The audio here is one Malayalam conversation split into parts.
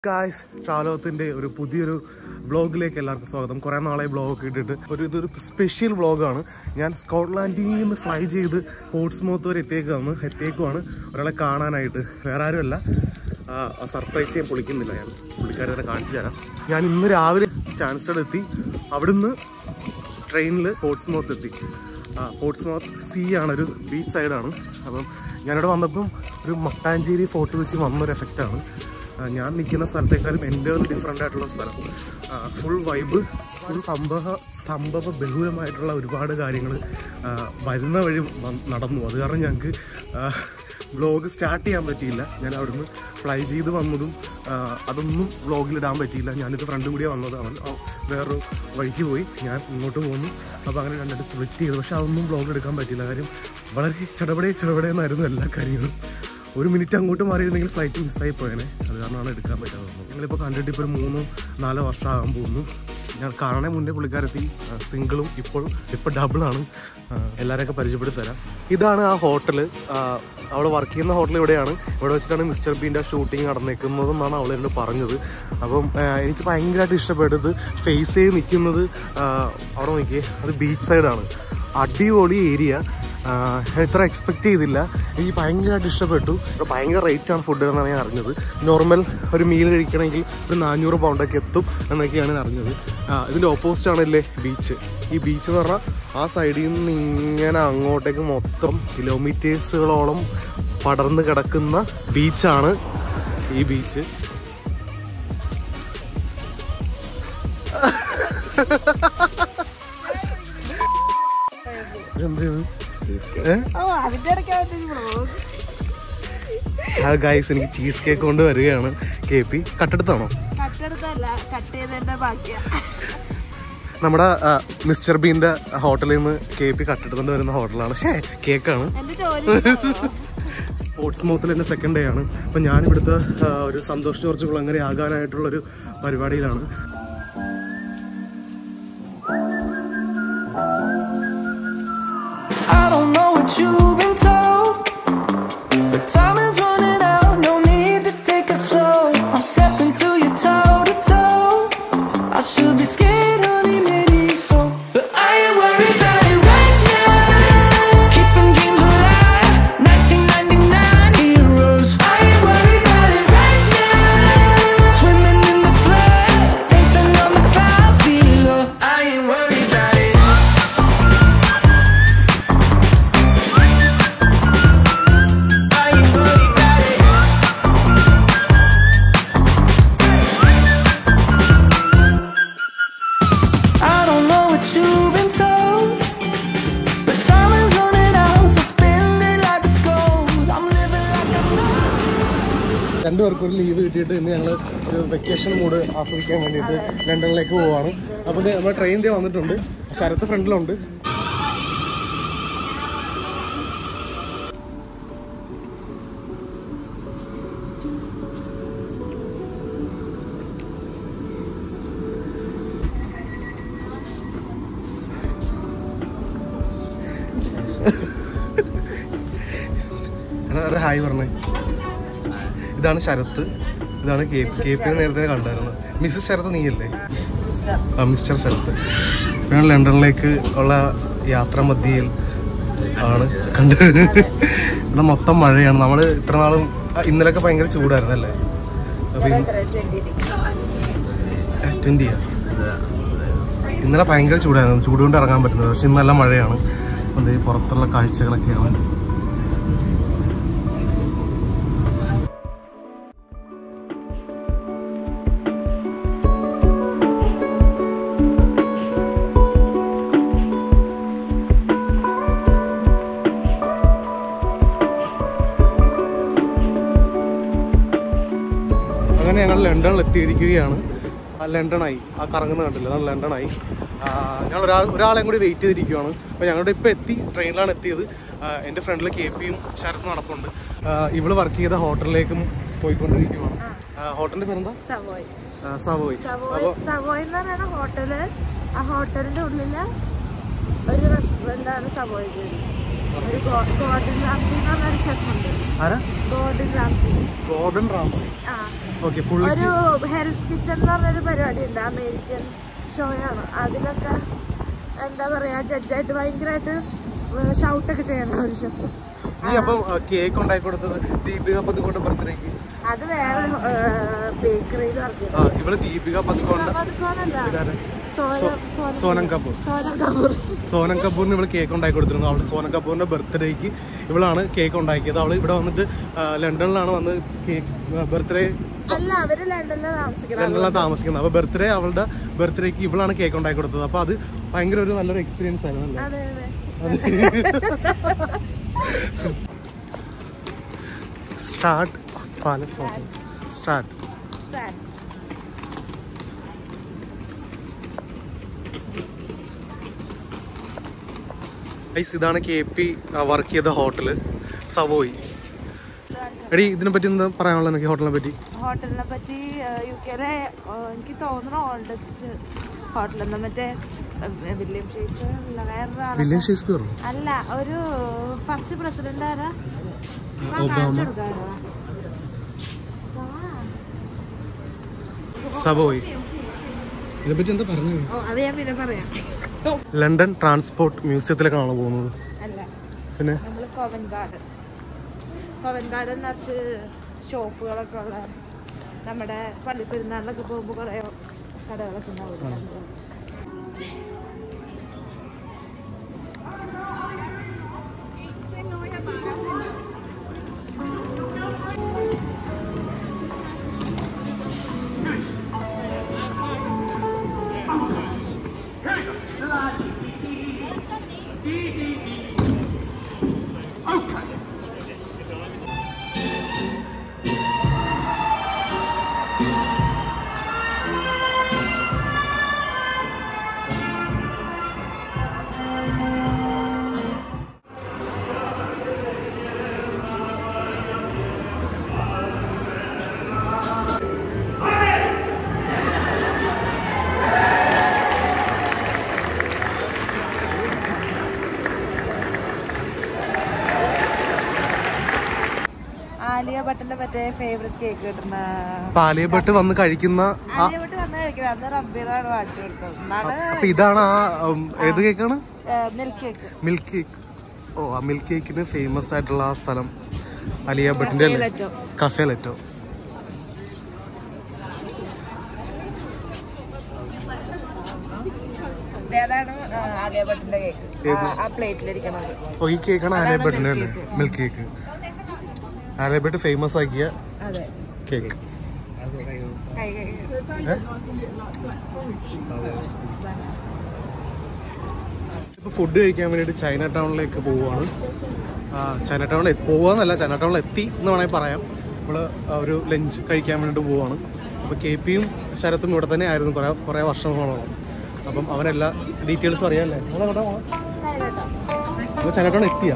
ഗായ്സ്, ട്രാവലോകത്തിന്റെ ഒരു പുതിയൊരു വ്ളോഗിലേക്ക് എല്ലാവർക്കും സ്വാഗതം. കുറേ നാളെ വ്ളോഗൊക്കെ ഇട്ടിട്ട് ഇതൊരു സ്പെഷ്യൽ വ്ളോഗാണ്. ഞാൻ സ്കോട്ട്ലാൻഡിൽ നിന്ന് ഫ്ലൈ ചെയ്ത് പോർട്സ്മൗത്ത് വരെ എത്തിയേക്കുവാണ് ഒരാളെ കാണാനായിട്ട്. വേറെ ആരുമല്ല, സർപ്രൈസ് ചെയ്യാൻ പൊളിക്കുന്നില്ല, ഞാൻ പുള്ളിക്കാരെ തന്നെ കാണിച്ചു തരാം. ഞാൻ ഇന്ന് രാവിലെ സ്റ്റാൻസ്റ്റഡ് എത്തി, അവിടുന്ന് ട്രെയിനിൽ പോർട്സ്മൗത്ത് എത്തി. പോർട്സ്മൗത്ത് സീ ആണ്, ഒരു ബീച്ച് സൈഡാണ്. അപ്പം ഞാനിവിടെ വന്നപ്പം ഒരു മട്ടാഞ്ചേരി ഫോർട്ട് വെച്ച് വന്നൊരു എഫക്റ്റാണ്. ഞാൻ നിൽക്കുന്ന സ്ഥലത്തേക്കാളും എൻ്റെ ഡിഫറെൻ്റ് ആയിട്ടുള്ള സ്ഥലം. ഫുൾ വൈബ്, ഫുൾ സംഭവ ബഹുലമായിട്ടുള്ള ഒരുപാട് കാര്യങ്ങൾ വരുന്ന വഴി നടന്നു. അത് കാരണം ഞങ്ങൾക്ക് വ്ളോഗ് സ്റ്റാർട്ട് ചെയ്യാൻ പറ്റിയില്ല. ഞാൻ അവിടുന്ന് ഫ്ലൈ ചെയ്ത് വന്നതും അതൊന്നും വ്ളോഗിലിടാൻ പറ്റിയില്ല. ഞാനിത് ഫ്രണ്ടും കൂടിയാണ് വന്നത്. അവൻ വേറൊരു വഴിക്ക് പോയി, ഞാൻ ഇങ്ങോട്ട് പോന്നു. അപ്പോൾ അങ്ങനെ രണ്ടായിട്ട് സ്പ്ലിറ്റ് ചെയ്തു. പക്ഷെ അതൊന്നും വ്ളോഗ് എടുക്കാൻ പറ്റിയില്ല. കാര്യം വളരെ ചെടപടേന്നായിരുന്നു എല്ലാ കാര്യങ്ങളും. ഒരു മിനിറ്റ് അങ്ങോട്ട് മാറിയിരുന്നെങ്കിൽ ഫ്ലൈറ്റ് മിസ്സായി പോയേനെ. അത് കാരണമാണ് എടുക്കാൻ പറ്റാതെ വന്നത്. ഞങ്ങളിപ്പോൾ കണ്ടിട്ട് ഇപ്പോൾ ഒരു 3-4 വർഷം ആകാൻ പോകുന്നു. ഞാൻ കാണാൻ മുന്നേ പുള്ളിക്കാരെത്തി സിംഗിളും ഇപ്പോൾ ഡബിളാണ്. എല്ലാവരെയൊക്കെ പരിചയപ്പെടുത്തി തരാം. ഇതാണ് ആ ഹോട്ടല്. അവൾ വർക്ക് ചെയ്യുന്ന ഹോട്ടൽ ഇവിടെയാണ്. ഇവിടെ വെച്ചിട്ടാണ് മിസ്റ്റർ ബീൻ്റെ ഷൂട്ടിങ് നടന്നേക്കുന്നതെന്നാണ് അവൾ എന്നോട് പറഞ്ഞത്. അപ്പം എനിക്ക് ഭയങ്കരമായിട്ട് ഇഷ്ടപ്പെട്ടത് ഫേസ് ചെയ്ത് നിൽക്കുന്നത്. അവിടെ നോക്കിയേ, അത് ബീച്ച് സൈഡാണ്. അടിപൊളി ഏരിയ. ഇത്ര എക്സ്പെക്റ്റ് ചെയ്തില്ല. എനിക്ക് ഭയങ്കരമായിട്ട് ഇഷ്ടപ്പെട്ടു. ഭയങ്കര റേറ്റാണ് ഫുഡ് എന്നാണ് ഞാൻ അറിഞ്ഞത്. നോർമൽ ഒരു മീൽ കഴിക്കണമെങ്കിൽ ഒരു 400 പൗണ്ടൊക്കെ എത്തും എന്നൊക്കെയാണ് ഞാൻ അറിഞ്ഞത്. ഇതിൻ്റെ ഓപ്പോസിറ്റാണല്ലേ ബീച്ച്. ഈ ബീച്ച് എന്ന് പറഞ്ഞാൽ ആ സൈഡിൽ നിന്ന് ഇങ്ങനെ അങ്ങോട്ടേക്ക് മൊത്തം കിലോമീറ്റേഴ്സുകളോളം പടർന്ന് കിടക്കുന്ന ബീച്ചാണ് ഈ ബീച്ച്. ഗൈസ്, എനിക്ക് ചീസ് കേക്ക് കൊണ്ട് വരികയാണ്. KP കട്ടെടുത്താണോ? നമ്മുടെ മിസ്റ്റർ ബീൻ്റെ ഹോട്ടലിൽ നിന്ന് KP കട്ടെടുത്തോണ്ട് വരുന്ന ഹോട്ടലാണ്. കേക്കാണ്. പോർട്സ്മൗത്തിൽ എൻ്റെ സെക്കൻഡ് ഡേ ആണ്. അപ്പം ഞാനിവിടുത്തെ ഒരു സന്തോഷ് ജോർജ് കുളങ്ങര ആകാനായിട്ടുള്ളൊരു പരിപാടിയിലാണ്. You've been told, but time is running out. No need to take it slow. I'm stepping to you toe to toe. I should be scared, honey, maybe so, but I ain't worried about it right now. Keeping dreams alive, 1999 heroes. I ain't worried about it right now. Swimming in the floods, dancing on the clouds below. I ain't worried about it. രണ്ടുപേർക്കും ഒരു ലീവ് കിട്ടിയിട്ട് ഇന്ന് ഞങ്ങൾ ഒരു വെക്കേഷൻ മൂഡ് ആസ്വദിക്കാൻ വേണ്ടിയിട്ട് ലണ്ടനിലേക്ക് പോവുകയാണ്. അപ്പോൾ നമ്മൾ ട്രെയിനിൻ്റെ വന്നിട്ടുണ്ട്. ശരത്ത് ഫ്രണ്ടിലുണ്ട്. ഹായ് പറഞ്ഞേ. ഇതാണ് ശരത്ത്, ഇതാണ് KP നേരത്തെ കണ്ടായിരുന്നു. മിസ്സസ് ശരത്ത് നീയല്ലേ? മിസ്റ്റർ ശരത്ത്. ഞാൻ ലണ്ടനിലേക്ക് ഉള്ള യാത്ര മധ്യയിൽ ആണ് കണ്ടത്. ഇവിടെ മൊത്തം മഴയാണ്. നമ്മൾ ഇത്ര നാളും ഇന്നലൊക്കെ ഭയങ്കര ചൂടായിരുന്നു അല്ലേ? അപ്പം 20 ഇന്നലെ ഭയങ്കര ചൂടായിരുന്നു. ചൂട് കൊണ്ട് ഇറങ്ങാൻ പറ്റുന്നത്. പക്ഷെ ഇന്ന് നല്ല മഴയാണ്. അത് പുറത്തുള്ള കാഴ്ചകളൊക്കെയാണ്. അങ്ങനെ ഞങ്ങൾ ലണ്ടനിൽ എത്തിയിരിക്കുകയാണ്. ലണ്ടനായി. ആ കറങ്ങുന്ന കണ്ടില്ല, അതാണ് ലണ്ടനായി. ഞങ്ങൾ ഒരാളെയും കൂടി വെയിറ്റ് ചെയ്തിരിക്കുകയാണ്. അപ്പോൾ ഞങ്ങളുടെ ഇപ്പോൾ എത്തി, ട്രെയിനിലാണ് എത്തിയത്. എൻ്റെ ഫ്രണ്ടിൽ KPയും ശരത്തും നടപ്പുണ്ട്. ഇവള് വർക്ക് ചെയ്ത ഹോട്ടലിലേക്കും പോയിക്കൊണ്ടിരിക്കുകയാണ്. ഹോട്ടലിൻ്റെ പേരെന്താ? സവോയ്. സവോയ് എന്ന് പറയുന്ന ഹോട്ടല്. ആ ഹോട്ടലിൻ്റെ ഉള്ളിൽ ഒരു റെസ്റ്റോറൻ്റാണ് സവോയ്. ഒരു ഗോർഡൻ റാംസി എന്ന് പറഞ്ഞൊരു ഷെഫ് ഉണ്ട്. ആരാ? Gordon Ramsay. Gordon Ramsay. ആ. ഓക്കെ. ഒരു ഹെൽസ് കിച്ചൺ എന്ന് പറഞ്ഞൊരു പരിപാടി ഉണ്ട്, അമേരിക്കൻ ഷോയാണ്. അതിലൊക്കെ എന്താ പറയാ, ജഡ്ജായിട്ട് ഭയങ്കരമായിട്ട് ഷൗട്ടൊക്കെ ചെയ്യണം ഒരു ഷെഫ്. നീ അപ്പം കേക്ക് ഉണ്ടാക്കി കൊടുത്തത് ദീപിക പതുക്കോണ്ട് ബർത്ത്ഡേക്ക്? അത് വേറെ ബേക്കറിയിൽ വർക്ക്. ഇവിടെ ദീപിക പതുക്കോണ്ടല്ല, സോനം കപൂർ. സോനം കപൂറിന് ഇവള് കേക്ക് ഉണ്ടാക്കി കൊടുത്തിരുന്നു. അവള് സോനം കപൂറിന്റെ ബർത്ത്ഡേക്ക് ഇവളാണ് കേക്ക് ഉണ്ടാക്കിയത്. അവള് ഇവിടെ വന്നിട്ട് ലണ്ടനിലാണ് വന്ന് കേക്ക് ബർത്ത്ഡേ ലണ്ടനിലാണ് താമസിക്കുന്നത്. അപ്പൊ ബർത്ത്ഡേ, അവളുടെ ബർത്ത്ഡേക്ക് ഇവളാണ് കേക്ക് ഉണ്ടാക്കി കൊടുത്തത്. അപ്പൊ അത് ഭയങ്കര ഒരു നല്ലൊരു എക്സ്പീരിയൻസ് ആയിരുന്നു. Start palace photo start. ഇതാണ് KP വർക്ക് ചെയ്ത ഹോട്ടല് സവോയ്. എടി, ഇതിനെ പറ്റി എന്താ പറയാനുള്ളത് എനിക്ക്? ഹോട്ടലിനെ പറ്റി UK എനിക്ക് തോന്നുന്നു ഓൾഡസ്റ്റ് ഹോട്ടൽ. മറ്റേ വില്യം ഷേക്സ്പിയർ അല്ല, ഒരു ഫസ്റ്റ് പ്രസിഡന്റ് ആരാ? സവോയ്. ഇതിനെപ്പറ്റി എന്താ പറഞ്ഞത്? അത് ഞാൻ പിന്നെ പറയാം. ലണ്ടൻ ട്രാൻസ്പോർട്ട് മ്യൂസിയത്തിലേക്കാണ് പോകുന്നത്. പിന്നെ കോവന്റ് ഗാർഡൻ നിറച്ച് ഷോപ്പുകളൊക്കെ ഉള്ള, നമ്മുടെ പള്ളി പെരുന്നാളിലൊക്കെ പോകുമ്പോൾ കുറേ കടകളൊക്കെ ഉണ്ടാവും. ആലിയ ഭട്ടിന്റെ മറ്റേ ഫേവറേറ്റ് കേക്ക് കിട്ടുന്ന ആലിയ ഭട്ട് വന്ന് കഴിക്കുന്ന അന്ന് റബ്ബിറാണ് വാങ്ങിച്ചു കൊടുത്തത്. അപ്പൊ ഇതാണ് ആ ഏത് കേക്കാണ്? Milk cake. ഓ, ആ മിൽക്ക് കേക്കിന് ഫേമസ് ആയിട്ടുള്ള ആ സ്ഥലം ആലിയ ഭട്ടിന്റെ കഫേ ലെറ്റോ. ആലിയ ഭട്ടിന്റെ കേക്ക് ആ പ്ലേറ്റിലിരിക്കുന്നത്. ഓ, ഈ കേക്കാണ് ആലിയ ഭട്ടിന്റെ അല്ലേ? Milk cake. Alia Bhatt famous ആക്കിയ കേക്ക്. ഇപ്പോൾ ഫുഡ് കഴിക്കാൻ വേണ്ടിയിട്ട് ചൈന ടൗണിലേക്ക് പോവുകയാണ്. ചൈന ടൗണിൽ പോവുകയെന്നല്ല, ചൈന ടൗണിൽ എത്തി എന്ന് വേണമെങ്കിൽ പറയാം. നമ്മൾ ഒരു ലഞ്ച് കഴിക്കാൻ വേണ്ടിയിട്ട് പോവുകയാണ്. അപ്പോൾ KPയും ശരത്തും ഇവിടെ തന്നെ ആയിരുന്നു കുറേ വർഷങ്ങളോളം. അപ്പം അവരെല്ലാ ഡീറ്റെയിൽസും അറിയാമല്ലേ? അപ്പോൾ ചൈന ടൗൺ എത്തിയാ?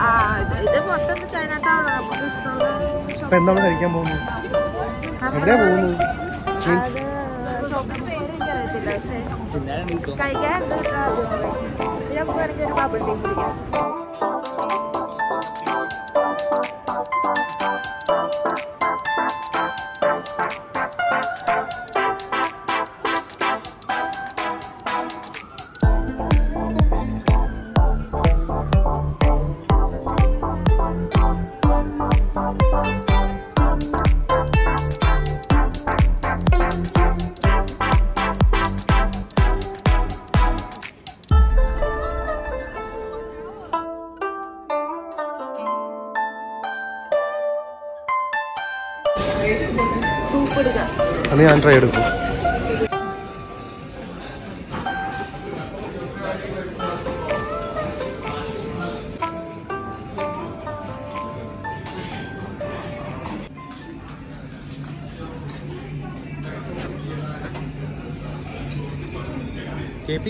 അപ്പം എന്താണ് കഴിക്കാൻ പോകുന്നത്? എവിടെയാ പോകുന്നത്? അത് ഞാൻ ട്രൈ എടുക്കും. KP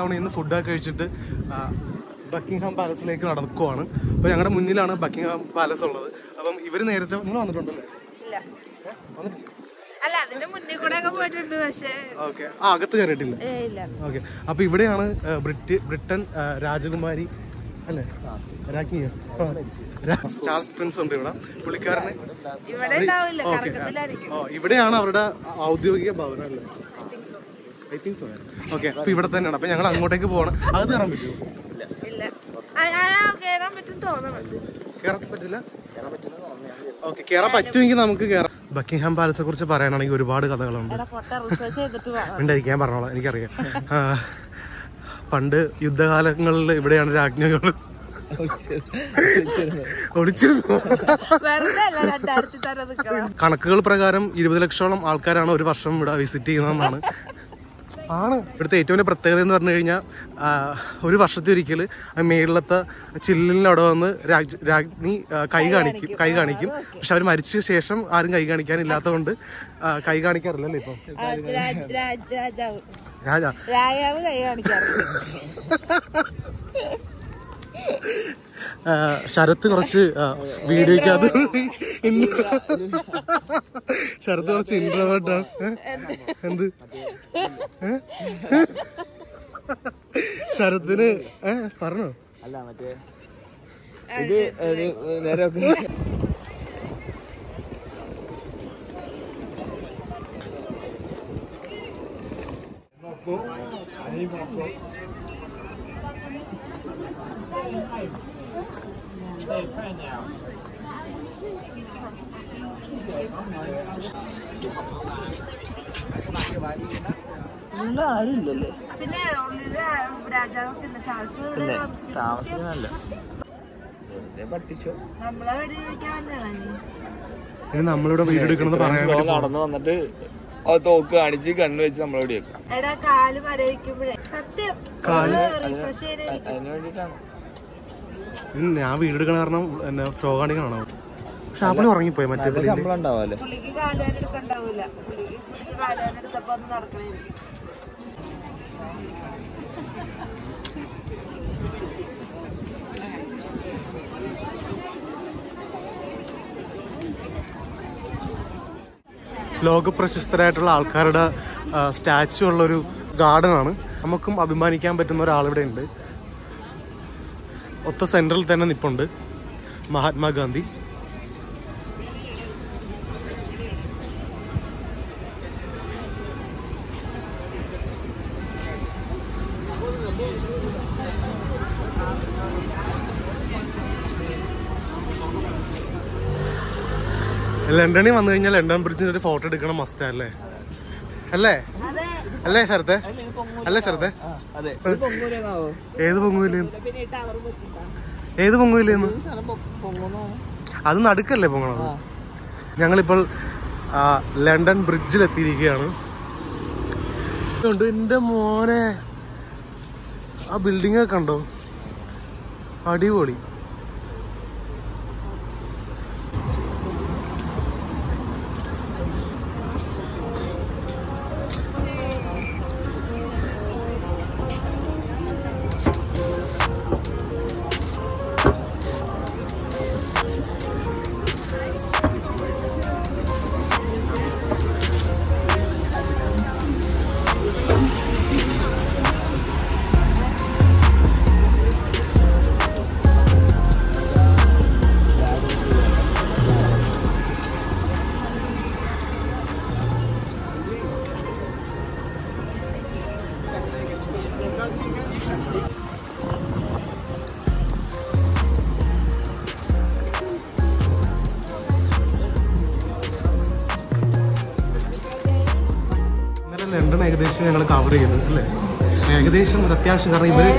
ടൗണിൽ നിന്ന് ഫുഡൊക്കെ കഴിച്ചിട്ട് ബക്കിംഗ്ഹാം പാലസിലേക്ക് നടക്കുവാണ്. അപ്പോൾ ഞങ്ങളുടെ മുന്നിലാണ് ബക്കിംഗ്ഹാം പാലസ് ഉള്ളത്. അപ്പം ഇവർ നേരത്തെ നിങ്ങൾ വന്നിട്ടുണ്ടല്ലേ? അല്ല, അതിന്റെ മുന്നിൽ കൂടെ ഒക്കെ പോയിട്ടുണ്ട്. പക്ഷേ ഓക്കെ, അകത്ത് കയറിയിട്ടില്ല. ഓക്കെ, അപ്പൊ ഇവിടെയാണ് ബ്രിട്ടൻ രാജകുമാരി അല്ലേ, രാജ്ഞിയോ, ചാൾസ് പ്രിൻസ് ഉണ്ട് ഇവിടെ. പുള്ളിക്കാരനെ ഇവിടെയാണ് അവരുടെ ഔദ്യോഗിക ഭവനം അല്ലേ? I think so. ഓക്കെ, അപ്പൊ ഇവിടെ തന്നെയാണ്. അപ്പൊ ഞങ്ങൾ അങ്ങോട്ടേക്ക് പോകണം. അത് കയറാൻ പറ്റുമോ? കയറാൻ പറ്റില്ല. ഓക്കെ, കയറാൻ പറ്റുമെങ്കിൽ നമുക്ക് കയറാം. ബക്കിംഗ്ഹാം പാലസിനെ കുറിച്ച് പറയാനാണെങ്കിൽ ഒരുപാട് കഥകളുണ്ട്. ഉണ്ടായിരിക്കാൻ പറഞ്ഞോളാം, എനിക്കറിയാം. പണ്ട് യുദ്ധകാലങ്ങളിൽ ഇവിടെയാണ് രാജ്ഞികൾ ഒളിച്ചു. കണക്കുകൾ പ്രകാരം 20 ലക്ഷോളം ആൾക്കാരാണ് ഒരു വർഷം ഇവിടെ വിസിറ്റ് ചെയ്യുന്നതെന്നാണ്. ഇവിടുത്തെ ഏറ്റവും വലിയ പ്രത്യേകത എന്ന് പറഞ്ഞു കഴിഞ്ഞാൽ ഒരു വർഷത്തിലൊരിക്കൽ മേളിലത്തെ ചില്ലിനവിടെ വന്ന് രാജ്ഞി കൈ കാണിക്കും. പക്ഷെ അവർ മരിച്ച ശേഷം ആരും കൈ കാണിക്കാനില്ലാത്തത് കൊണ്ട് കൈ കാണിക്കാറില്ലല്ലോ ഇപ്പൊ. രാജാവ് കൈ കാണിക്കാറില്ല. ശരത്ത് കുറച്ച് വീഡിയോക്കകത്ത് ശരത്ത് കുറച്ച് ഇൻട്രോവേർട്ടാണ്. എന്ത് ശരത്തിന് പറഞ്ഞോ? അല്ല, മറ്റേ ഇത് നേരെ ആരുമില്ലല്ലേ? പിന്നെ രാജാവൊക്കെ താമസിക്കാനല്ല, പഠിച്ചോ. നമ്മളെ ഇനി നമ്മളിവിടെ വീഡിയോ എടുക്കണമെന്ന് പറയാൻ നടന്നു വന്നിട്ട് തോക്ക് കാണിച്ച് കണ്ണു വെച്ച് നമ്മളോട് വെക്കാം. അതിന് വേണ്ടിട്ടാണ് ഞാൻ വീഡിയോ എടുക്കണ കാരണം എന്നെ ഷോ കാണിക്കണോ? ഷാപ്പിളി ഉറങ്ങിപ്പോയി. മറ്റേ ശമ്പളം ഉണ്ടാവല്ലേ? ലോകപ്രശസ്തരായിട്ടുള്ള ആൾക്കാരുടെ സ്റ്റാച്ചു ഉള്ളൊരു ഗാർഡനാണ്. നമുക്കും അഭിമാനിക്കാൻ പറ്റുന്ന ഒരാളിവിടെ ഉണ്ട്. ഒത്ത സെൻട്രൽ തന്നെ നിൽപ്പുണ്ട് മഹാത്മാഗാന്ധി. ലണ്ടനിൽ വന്നു കഴിഞ്ഞാൽ ലണ്ടൻ ബ്രിഡ്ജിന്റെ ഒരു ഫോട്ടോ എടുക്കണം മസ്റ്റ് അല്ലേ? അല്ലേ അല്ലേ ശരത്തെ? അല്ലേ ശരത്തെ? ഏത് പൊങ്ങൂലേന്ന്? ഏത് പൊങ്ങൂലേന്ന്? അത് നടുക്കല്ലേ പൊങ്ങണത്? ഞങ്ങളിപ്പോൾ ലണ്ടൻ ബ്രിഡ്ജിലെത്തിയിരിക്കുകയാണ്. എന്റെ മോനെ, ആ ബിൽഡിംഗ് ഒക്കെ കണ്ടോ? അടിപൊളി. ലണ്ടൻ ഏകദേശം ഞങ്ങൾ കവർ ചെയ്തു അല്ലേ? ഏകദേശം ഒരു അത്യാവശ്യം, കാരണം ഇവര്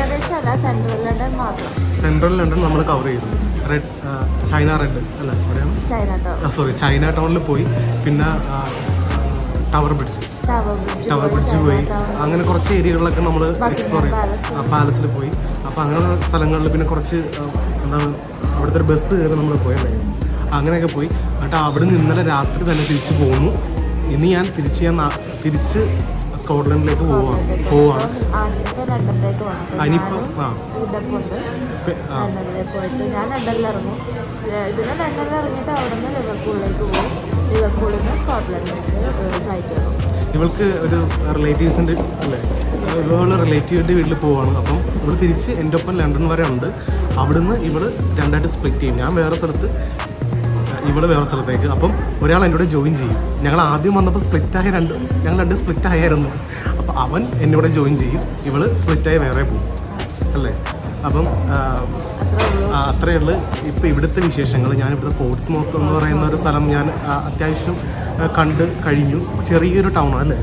സെൻട്രൽ ലണ്ടൻ നമ്മൾ കവർ ചെയ്തു. റെഡ് ചൈന റെഡ് അല്ല, എവിടെയാണ്? സോറി, ചൈന ടൗണിൽ പോയി. പിന്നെ ടവർ ബ്രിഡ്ജ് പോയി. അങ്ങനെ കുറച്ച് ഏരിയകളിലൊക്കെ നമ്മൾ എക്സ്പ്ലോർ ചെയ്തു. പാലസിൽ പോയി. അപ്പോൾ അങ്ങനെയുള്ള സ്ഥലങ്ങളിൽ പിന്നെ കുറച്ച് എന്താണ് അവിടുത്തെ ഒരു ബസ് കയറി നമ്മൾ പോയല്ലേ, അങ്ങനെയൊക്കെ പോയി. എന്നിട്ട് അവിടെ നിന്ന് ഇന്നലെ രാത്രി തന്നെ തിരിച്ച് പോന്നു. ഇന്ന് ഞാൻ തിരിച്ച് സ്കോട്ട്ലൻഡിലേക്ക് പോവാണ്. ഇപ്പൊ ലണ്ടനിലേക്ക് പോകണം. അതിനിപ്പം ഇടപ്പുണ്ട് ലണ്ടനിലേക്ക് പോയിട്ട് ഞാൻ ലണ്ടനിൽ ഇറങ്ങും. ഇതിന് ലണ്ടനിൽ ഇറങ്ങിയിട്ട് അവിടെ നിന്ന് ലിവർപൂളിലേക്ക് പോകും. ലിവർപൂളിൽ നിന്ന് സ്കോട്ട്ലൻഡിലേക്ക് ഫ്ലൈറ്റ് കയറും. ഇവൾക്ക് ഒരു റിലേറ്റീവ്സിൻ്റെ അല്ലേ ഇവള് റിലേറ്റീവിൻ്റെ വീട്ടിൽ പോവാണ്. അപ്പം ഇവൾ തിരിച്ച് എൻ്റെ ഒപ്പം ലണ്ടൻ വരെ ഉണ്ട്. അവിടുന്ന് ഇവള് രണ്ടായിട്ട് സ്പ്ലിറ്റ് ചെയ്യും. ഞാൻ വേറെ സ്ഥലത്ത്, ഇവള് വേറെ സ്ഥലത്തേക്ക്. അപ്പം ഒരാൾ എന്നോട് ജോയിൻ ചെയ്യും. ഞങ്ങൾ ആദ്യം വന്നപ്പോൾ ഞങ്ങൾ രണ്ട് സ്പ്ലിറ്റ് ആയിരുന്നു. അപ്പോൾ അവൻ എന്നോട് ജോയിൻ ചെയ്യും. ഇവള് സ്പ്ലിറ്റായി വേറെ പോകും അല്ലേ. അപ്പം അത്രയേ ഉള്ളൂ ഇപ്പോൾ ഇവിടുത്തെ വിശേഷങ്ങൾ. ഞാനിവിടുത്തെ പോർട്സ്മൗത്ത് എന്ന് പറയുന്ന ഒരു സ്ഥലം ഞാൻ അത്യാവശ്യം കണ്ട് കഴിഞ്ഞു. ചെറിയൊരു ടൗണാണ് അല്ലേ?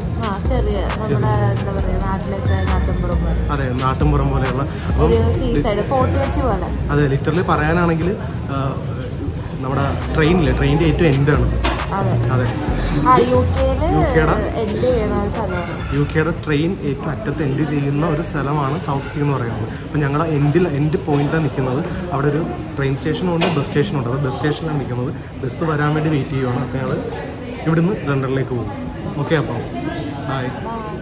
അതെ, നാട്ടിൻപുറം പോലെയുള്ള. അതെ, ലിറ്ററലി പറയാനാണെങ്കിൽ നമ്മുടെ ട്രെയിനിൻ്റെ ഏറ്റവും എൻഡാണ്. അതെ, യുകെയുടെ ട്രെയിൻ ഏറ്റവും അറ്റത്ത് എൻഡ് ചെയ്യുന്ന ഒരു സ്ഥലമാണ് സൗത്ത് സീ എന്ന് പറയുന്നത്. അപ്പോൾ ഞങ്ങൾ എൻഡ് പോയിന്റിലാണ് നിൽക്കുന്നത്. അവിടെ ഒരു ട്രെയിൻ സ്റ്റേഷനുണ്ട്, ബസ് സ്റ്റേഷനുണ്ട്. അപ്പോൾ ബസ് സ്റ്റേഷനിലാണ് നിൽക്കുന്നത്. ബസ് വരാൻ വേണ്ടി വെയിറ്റ് ചെയ്യുവാണ്. അപ്പോൾ ഞങ്ങൾ ഇവിടുന്ന് ലണ്ടനിലേക്ക് പോകും. ഓക്കെ, അപ്പോൾ ബൈ.